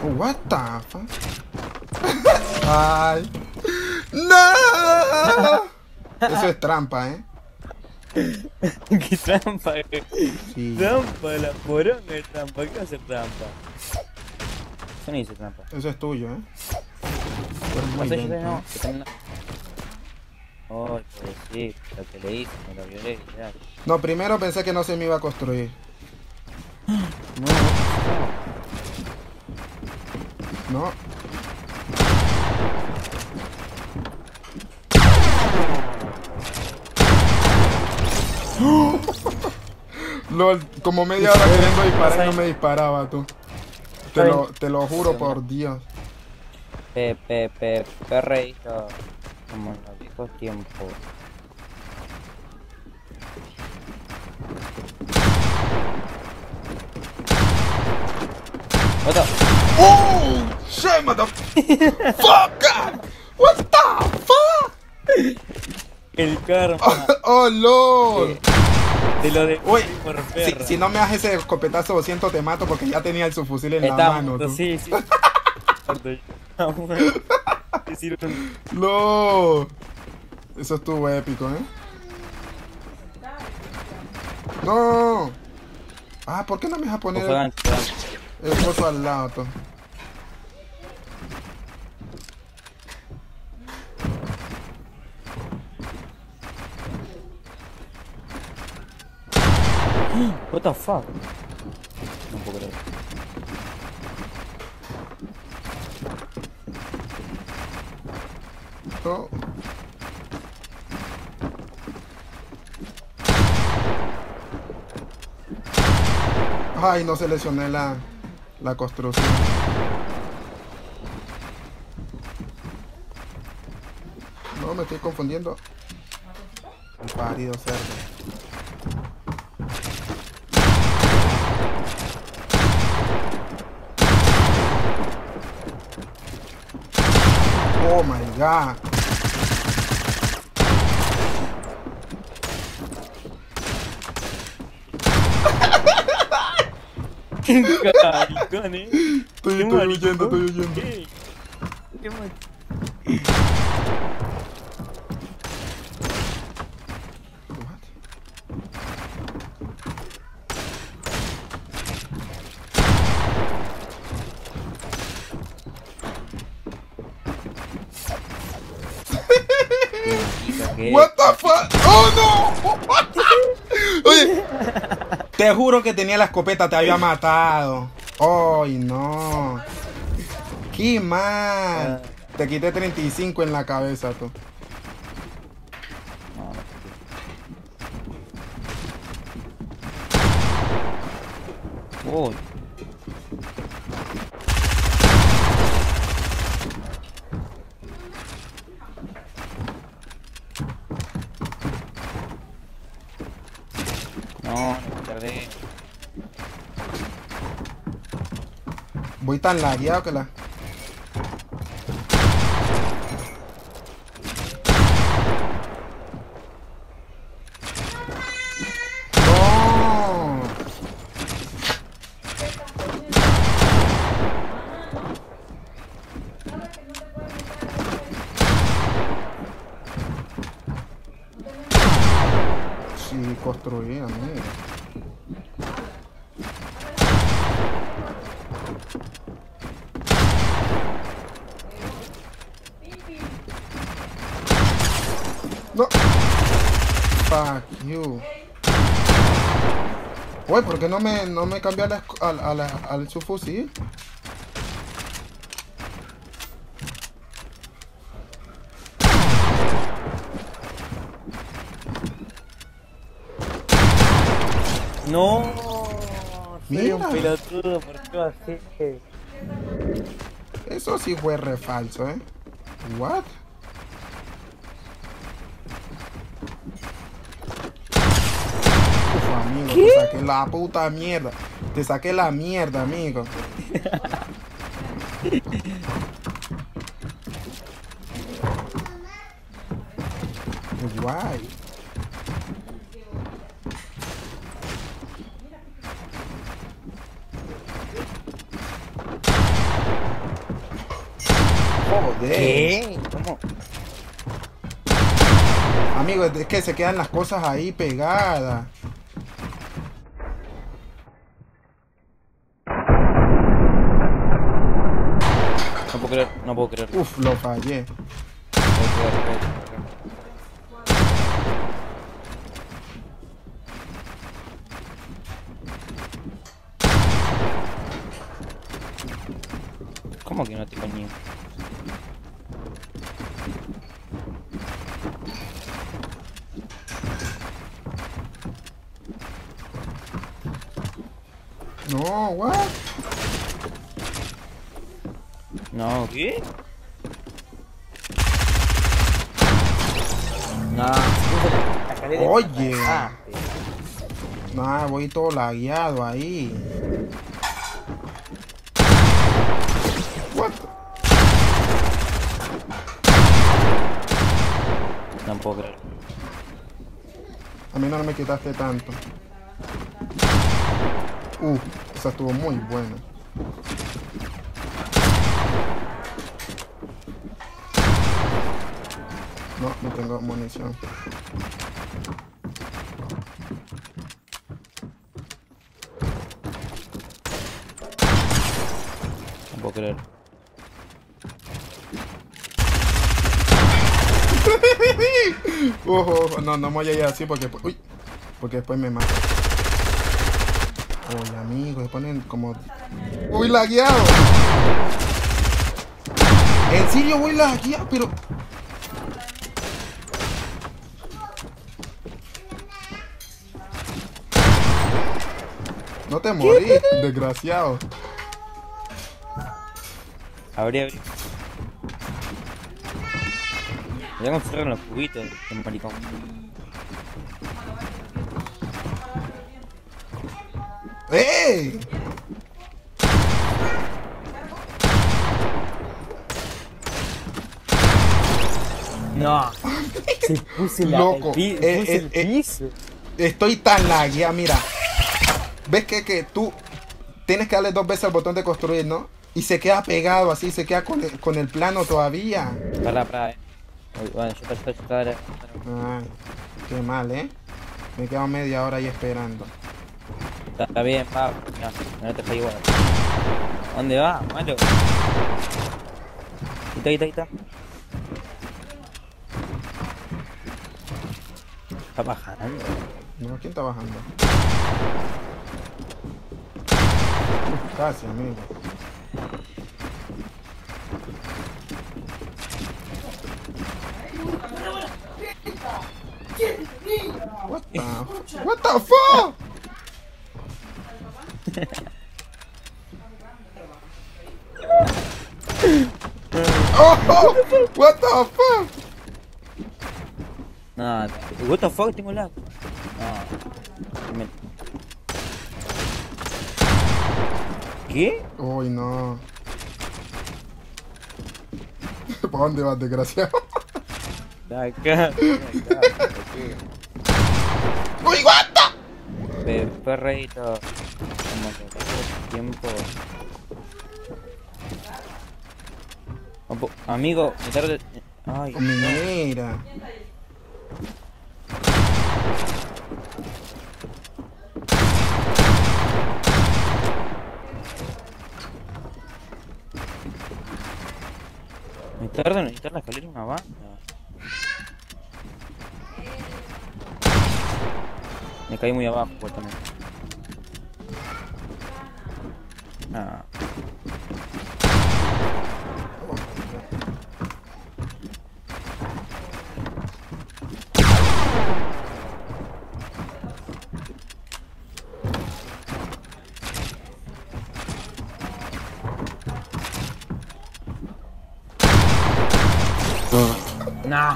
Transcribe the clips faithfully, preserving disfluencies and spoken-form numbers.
What the fuck? Ay. No. Eso es trampa, ¿eh? ¿Qué trampa? Sí. Trampa, la poronga es trampa. ¿Qué va a hacer trampa? Yo no hice trampa. Eso es tuyo, ¿eh? No sé, yo no. Oh, pues sí, lo que le hice, me lo violé, ya. No, primero pensé que no se me iba a construir. No, No. LOL, como media hora queriendo disparar y no me disparaba, tú. Te lo, te lo juro por Dios. Pe, pe, pe, perreíto. Como en los viejos tiempos. Otra. Oh, shit, motherfucker. What the fuck? El karma. Oh, LOL. Te lo de Uy, por si, perra. si no me haces ese escopetazo doscientos te mato porque ya tenía el subfusil en Está la mano. muerto, tú. sí, sí. Hicieron- No. Eso estuvo épico, ¿eh? No. Ah, ¿por qué no me deja poner Fue el, gancho, fue gancho. el coso al lado? Tú? What the fuck? No puedo creer. No. Ay, no seleccioné la, la construcción. No, me estoy confundiendo. Un parido cerdo. Oh my god. Maricón, eh. Estoy, Qué estoy maricón. huyendo, estoy huyendo. ¿Qué? Qué mal. What the fuck? Oh no. Oye, te juro que tenía la escopeta, te había matado. Ay, no. Qué mal. Te quité treinta y cinco en la cabeza, tú. Oh. No, no tardé. Voy tan lagueado que la... No. Sí, construía, mira. No. Fuck you. Oye, ¿por qué no me, no me cambia la, esco- al, al, al su fusil? No. Soy un Mira. pelotudo, ¿por qué va a hacer? Eso sí fue re falso, ¿eh? What? Uf, amigo, te saqué la puta mierda. Te saqué la mierda, amigo. Guay. Joder. ¿Qué? ¿Cómo? Amigo, es que se quedan las cosas ahí pegadas. No puedo creer, no puedo creer. Uf, lo fallé. No puedo creer, creer, creer. ¿Cómo que no te coñé? No, what? No, ¿qué? No, Oye. Nah, voy todo lagueado ahí. What? No puedo creer. A mí no me quitaste tanto. Uh, esa estuvo muy buena. No, no tengo munición. No puedo creer. Ojo, no, no me voy a ir así porque, uy, porque después me mata. Oye, amigo, se ponen como... ¡Uy, lagueado! En serio, voy lagueado, pero... No te morí, desgraciado. Abrí, abrí. Ya cómo cierran los cubitos, el maricón. ¡Eh! No. Se puse la, Loco, el, pi- eh, puse eh, el eh. piso. Estoy tan lagueado, mira. ¿Ves que, que tú tienes que darle dos veces al botón de construir, no? Y se queda pegado así, se queda con el, con el plano todavía. Pará, pará, eh. Uy, bueno, yo estoy, yo estoy, Ay, qué mal, ¿eh? Me quedo media hora ahí esperando. está, está bien, va. No, no te fue igual. ¿Dónde va, malo? Ahí está, ahí está, ahí está. Está bajando. No, ¿quién está bajando? Uf, casi, amigo. What the, what the fuck? Oh, what the fuck? No, what the fuck, tengo lag. No. Me- ¿Qué? Uy, no. ¿Para dónde vas, desgraciado? De acá, de acá, de acá. ¡Uy, what the! Pe- Perreito. Como que pasó tiempo. Opo- Amigo, me tarde. Ay, Mira. me tarda en necesitar la escalera una banda. Me caí muy abajo, pues también. Ah. Nah.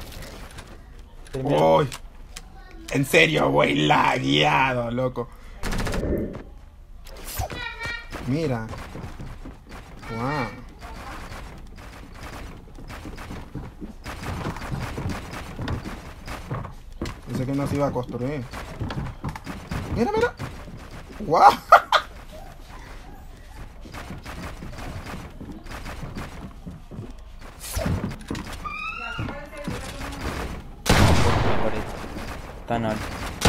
Uy. En serio, güey, lagueado, loco. Mira. Wow. Pensé que no se iba a construir. Mira, mira. Wow. Tan alto.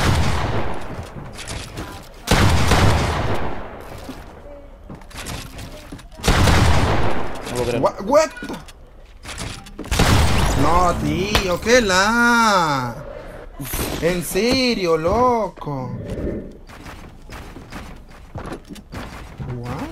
No puedo creer. What, what the- No, tío, qué la. En serio, loco. What?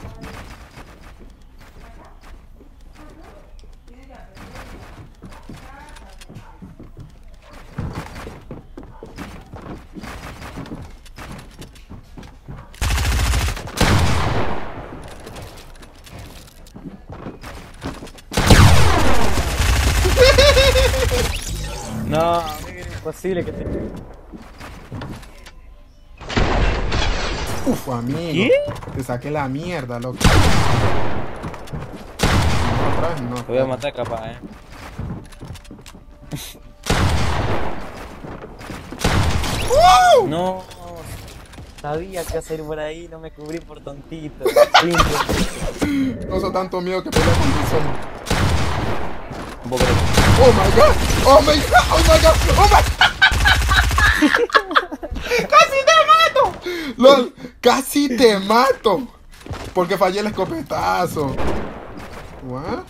No, es imposible que te... Uf, amigo. ¿Qué? Te saqué la mierda, loco. No, otra vez no. Te voy a matar capaz, eh. ¡Wow! No, sabía que iba a ir por ahí, no me cubrí por tontito. No soy tanto miedo que pelea con mi zombie. Un poco de... Oh my god, oh my god, oh my god, oh my ¡Casi te mato! LOL, casi te mato. Porque fallé el escopetazo. What?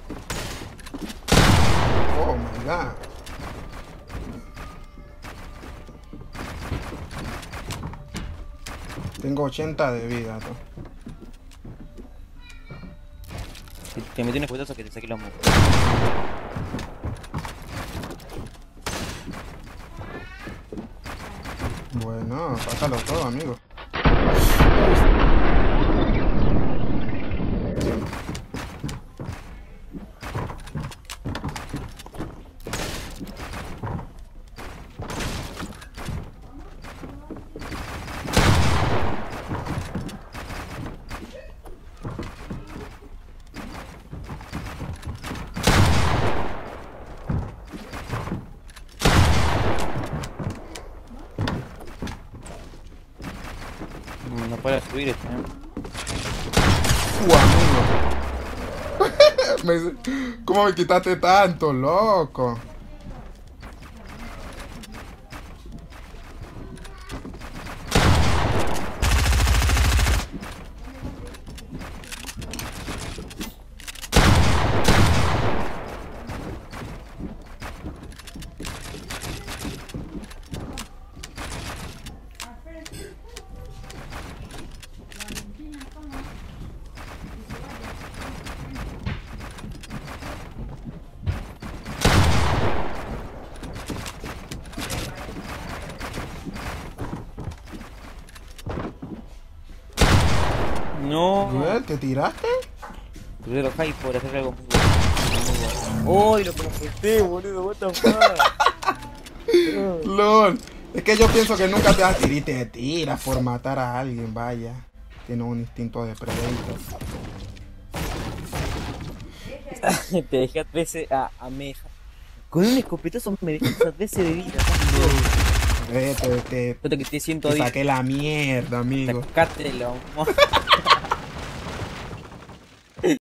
Oh my god. Tengo ochenta de vida, ¿no? Si te metí un escopetazo que te saqué los mocos. Bueno, pásalo todo, amigo. No puedo subir este, eh. Uh, amigo. Me- ¿Cómo me quitaste tanto, loco? No. ¿Qué? ¿Te tiraste? Crucé los high por hacer algo muy bueno. Muy bueno. ¡Uy, lo que me afecté, boludo! ¿What the fuck? LOL. Es que yo pienso que nunca te vas a tirar y te tiras por matar a alguien, vaya. Tiene un instinto de predator. Te dejé a trece a, a meja. Con un escopetazo me dejaste a trece de vida. Eh, te, te, Yo te quité ciento te diez. saqué la mierda, amigo. Sacátelo.